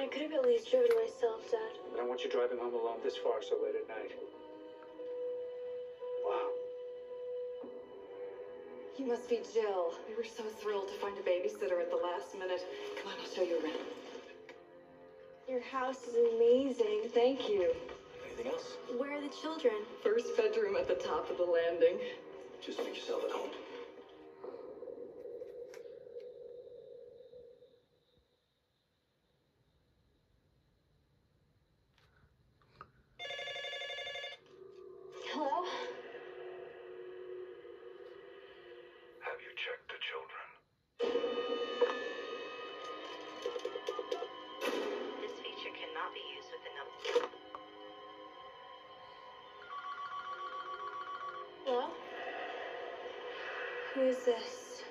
I could have at least driven myself, Dad. I don't want you driving home alone this far so late at night. Wow. You must be Jill. We were so thrilled to find a babysitter at the last minute. Come on, I'll show you around. Your house is amazing. Thank you. Anything else? Where are the children? First bedroom at the top of the landing. Just make yourself at home. Hello? Have you checked the children? This feature cannot be used with the number. Hello? Who is this?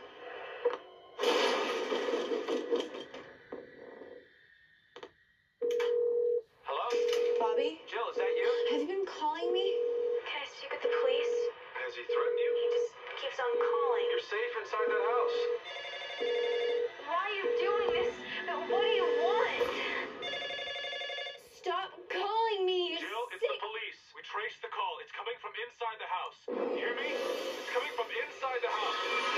Hello? Bobby? Jill, is that you? Have you been calling me? Can I speak with the police? Has he threatened you? He just keeps on calling. You're safe inside that house. Why are you doing this? What do you want? Stop calling me, you Jill, it's sick... the police. We traced the call. It's coming from inside the house. You hear me? It's coming from inside the house.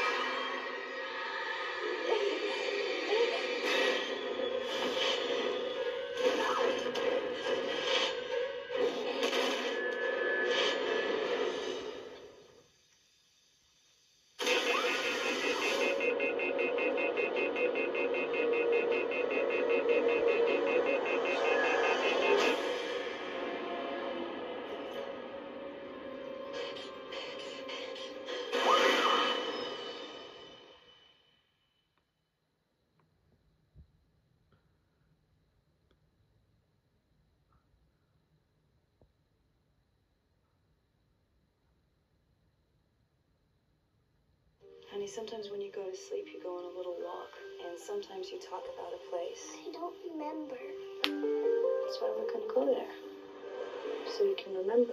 Honey, sometimes when you go to sleep, you go on a little walk. And sometimes you talk about a place. I don't remember. That's why we're gonna go there. So you can remember.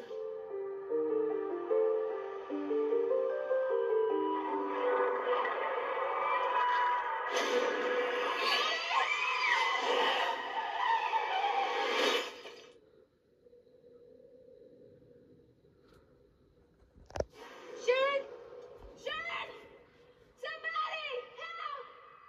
Sharon! Sharon! Somebody! Help!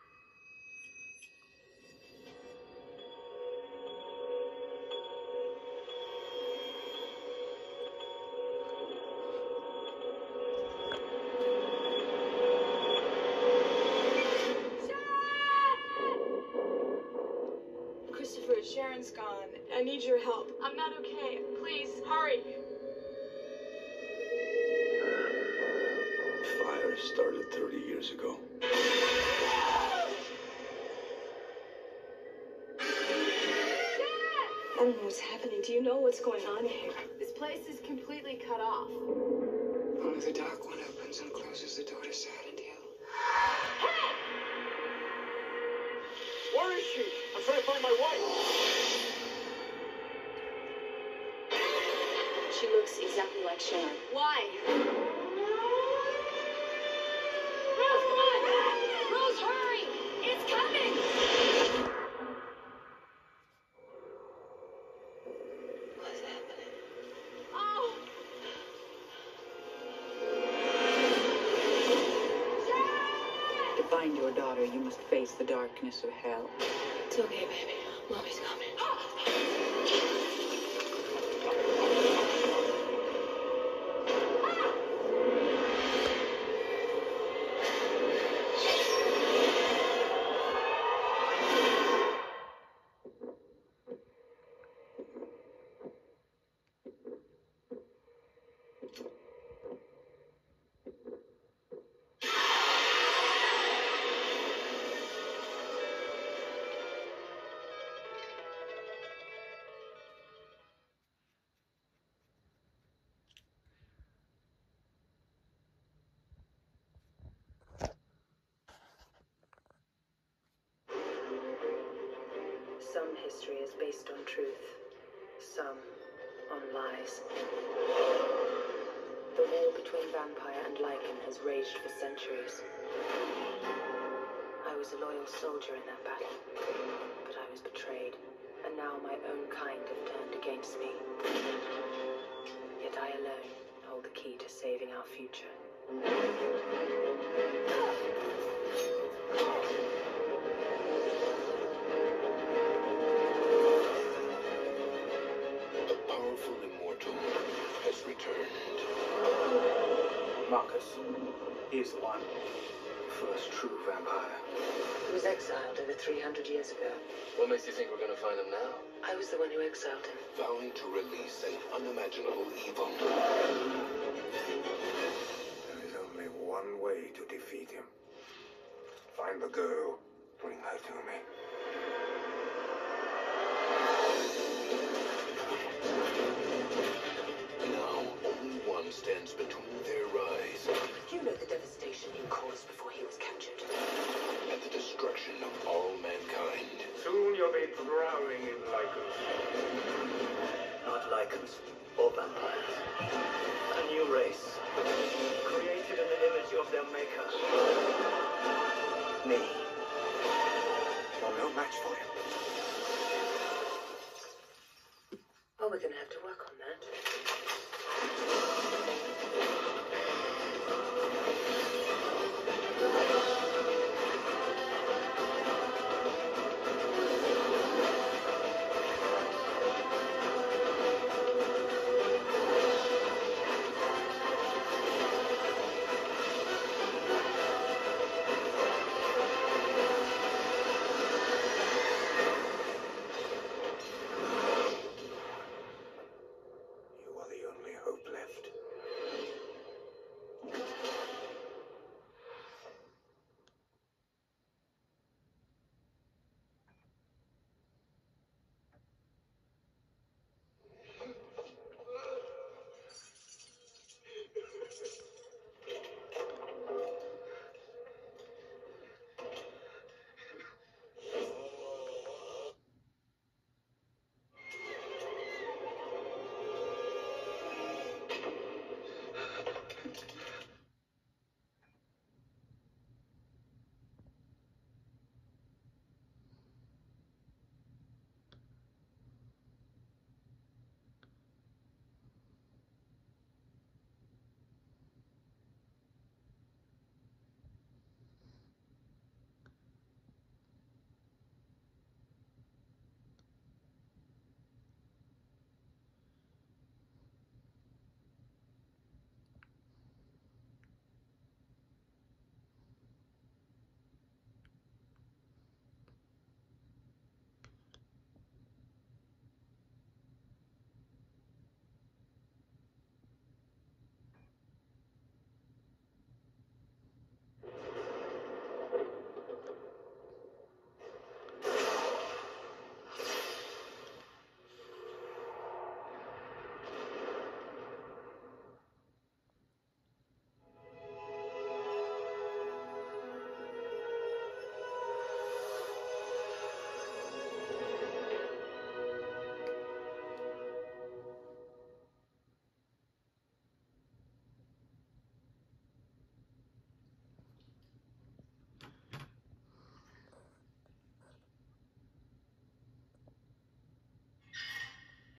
Christopher, Sharon's gone. I need your help. I'm not okay. Please, hurry. The fire started 30 years ago. I don't know what's happening. Do you know what's going on here? This place is completely cut off. Only the dark one opens and closes the door to Silent Hill. Where is she? I'm trying to find my wife. She looks exactly like Sharon. Why? Rose, come on! Rose, hurry! It's coming! What's happening? Oh! To find your daughter, you must face the darkness of hell. It's okay, baby. Mommy's coming. Some history is based on truth, some on lies. The war between vampire and lichen has raged for centuries. I was a loyal soldier in that battle, but I was betrayed. how my own kind have turned against me. Yet I alone hold the key to saving our future. The powerful immortal has returned. Marcus, he is the one. First true vampire. He was exiled over 300 years ago. What makes you think we're gonna find him now? I was the one who exiled him. Vowing to release an unimaginable evil. There is only one way to defeat him. Find the girl. Bring her to me. Now, only one stands between their rise You know the devastation he caused before he was captured. and the destruction of all mankind. Soon you'll be drowning in lycans. Not lycans or vampires. A new race. Created in the image of their maker. Me. You're no match for him. Oh, we're gonna have to work on that.